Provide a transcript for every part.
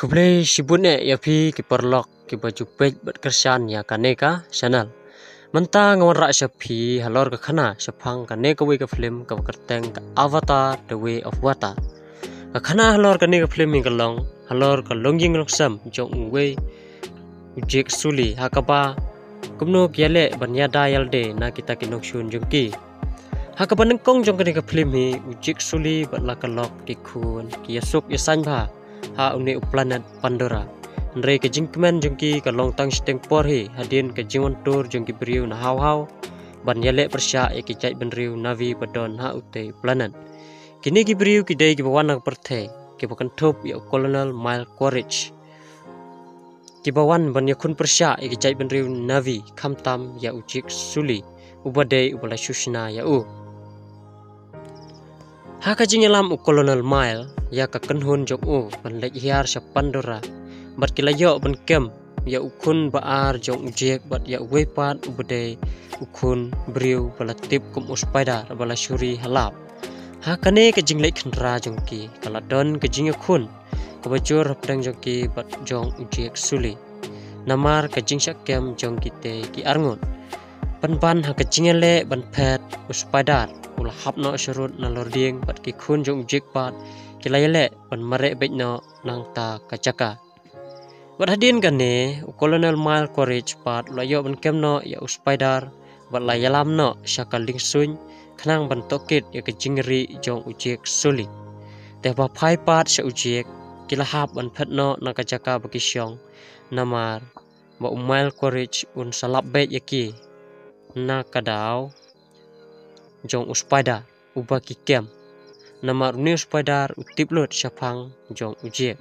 Kublai shibune ya pi kiperlok ki baju pej bat kersan ya kaneka channel. Menta ngawara shapi halor ka khana shapang kaneka we ka film ka kerteng ka Avatar The Way of Water. Ka khana halor kaneka film mi kalong halor ka longjing loksam jong we ujek suli hakaba kumno kyale banyada yalde na kita kinok shun jongki. Hakaba nengkong jong kaneka film mi ujek suli bat la kalok ki khun ki yasuk yasan ba. Ha une planet Pandora. Ndre ke jingkmen jongki ka long tang steng por hi hadin ke jingwan tur jongki beriu na haw ban yale persya e ki chai benriu navi badon ha ute planet. Kini ki beriu ki dei ki bawan perthe ki bakan thop ya Colonel Mile Quaritch. Ki bawan ban yakun persya e ki chai benriu navi khamtam ya ujik suli ubade ubala shushna ya u. Haka jingelam Colonel Mile ya ka kenhun jong u ban lek hiar sa Pandora bat kilayo ban kem ya ukun baar jong ujek bat ya wepat ubade ukun briu bala tip kum spider bala shuri halap hakane ka jinglek khandra jongki kala don ka jing khun ka bajur hapdang jongki bat jong ujek suli namar ka jing sak kem jongki te ki arngun pan ha ka jingele ban phet spider ul hapno shurut na lording bat ki khun jong ujek pat kilayale ban mare bekno nang ta kacaka bat hadin gane Colonel Mile Quaritch pat layo ban kemno ya spider bat layalam no shakaling sun khnang ban tokit ya ke jingri jong ujek suli te ba phai pat sa ujek kilahap ban phetno na kacaka bakisyong namar ba Mile Quaritch un salap bet yaki na kadaw jong spider ubaki kem namar new spider utiplut syapang jong ujek.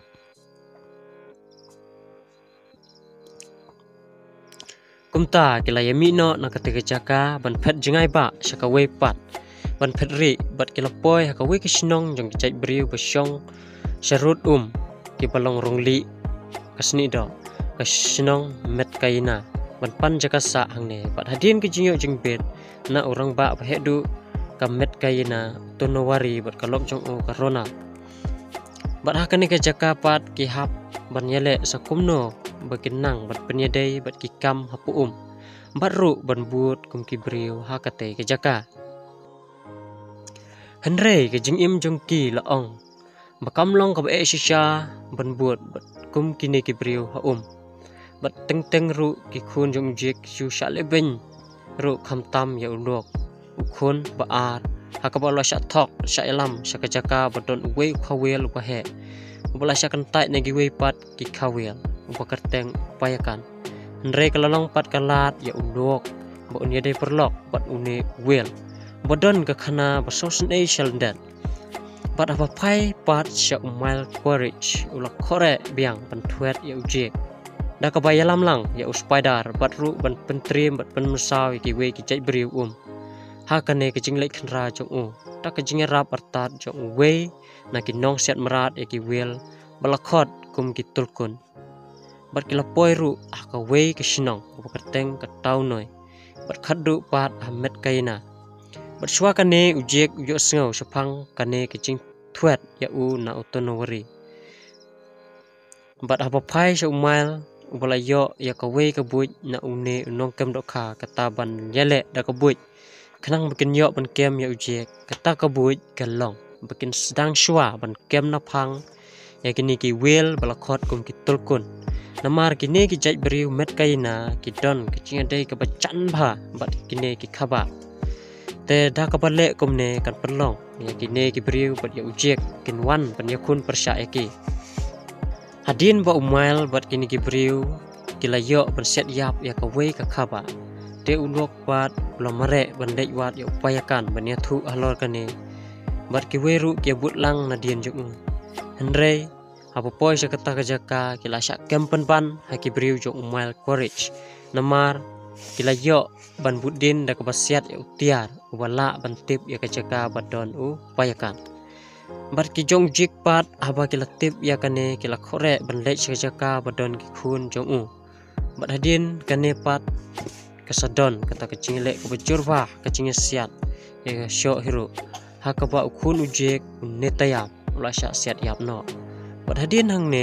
Kumta kila yamino na katika jaka ban pet jengai ba syakawe pat ban pet ri bat kila poi hakawe kisnong jong kicai beriu basyong syarut ki balong rongli kasni do kasnong met kaina ban pan jaka sa hangne bat hadin ki jingyo jingbet na orang ba bahedu kamet kaina tonowari bat kalok jong u corona bat hakane ke jaka pat ki hap ban yele sakumno bakinang bat penyedai bat ki kam hapu bat ru ban buat kum ki briu hakate ke jaka henre ke jingim jong ki laong bakam long ka e shisha ban buat bat kum kini ki briu ha bat teng ru ki khun jong jek shu shale ben ru khamtam ya ulok ukun baar hakabala syak thok syak elam syak jaka badon we khawel upahe ubala syak kentai negi we pat ki khawel upakerteng upayakan ndre kalalong pat kalat ya ulok ba unya dei perlok bat une wel badon ka khana basos nei shaldan pat apa pai pat syak Mile Quaritch ulak khore biang pentuet ya uje da ka bayalam lang ya spider bat ru ban pentrim bat penmusaw ki we ki jai beriu hakane ke jinglek khandra jong u ta ke jingerap artat jong we na ki nong set merat e ki wel balakhot kum ki tulkun bat ki lapoi ru ka we ke sinong upakerteng ka taunoi bat khaddu pat ahmet kaina bat shwa kane ujek ujo sngo sapang kane ke jing thuet ya u na utonowari bat apa phai sa umail ubala yo ya ka we ka buj na une nong kem dokha kataban yele da ka buj khnang bikin yo ban kem ya ujek kata ka buj kalong bikin sedang shwa ban kem na phang ya kini ki wel balakhot kum ki tulkun namar kini ki jai beriu met kaina ki don ki chingadei ka bacan bha bat kini ki khaba te da ka bale kum ne kan perlong ya kini ki beriu bat ya ujek kin wan ban yakun persya ki hadin ba umail bat kini ki beriu kilayo ban set yap ya ka we ka khaba te ulok pat blomare bandai wat ya upayakan bania thu halor kane bat ki weru ki but lang na dien jong henre apa poi sa kata ka jaka kila syak kempen pan haki beriu jong Mile Quaritch namar kila yo ban budin da ka basiat ya utiar ubala ban tip ya ka jaka badon upayakan bat ki jong jik pat haba kila tip ya kane kila khore ban lek sa jaka badon ki khun jong u bat hadin kane pat kasadon kata kecing lek kebejur bah kecing siat ya syok hiru hakaba ukun ujek netayam ulasya siat yapno bat hadin hang ne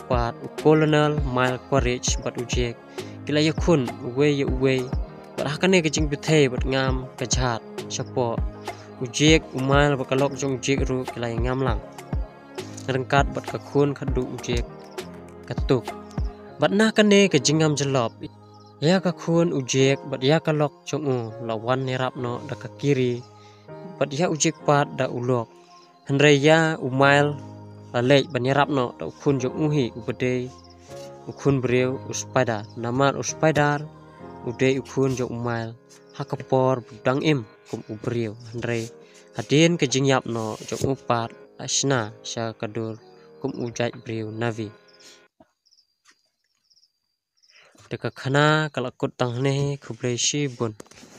pat colonel mile courage bat ujek kila ya khun uwe bat hakane ke jing bithe bat ngam ka jhat chapo ujek umal bakalok jong ujek ru kila ya ngam lang rengkat bat ka khun khadu ujek katuk bat na kane ke jingam jelop ya ka khun ujek bat ya kalok jong u lawan ni rap no da ka kiri bat ya ujek pat da ulok hanre ya umail lek banyarap no da khun jong uhi ubade ukhun breu uspada namal uspadar ude ukhun jong umail hakapor budang im kum ubreu hanre hadin ke jingyap no jong upat asna sha kadur kum ujai breu navi deka khana kalakut tang ne khubre shi bun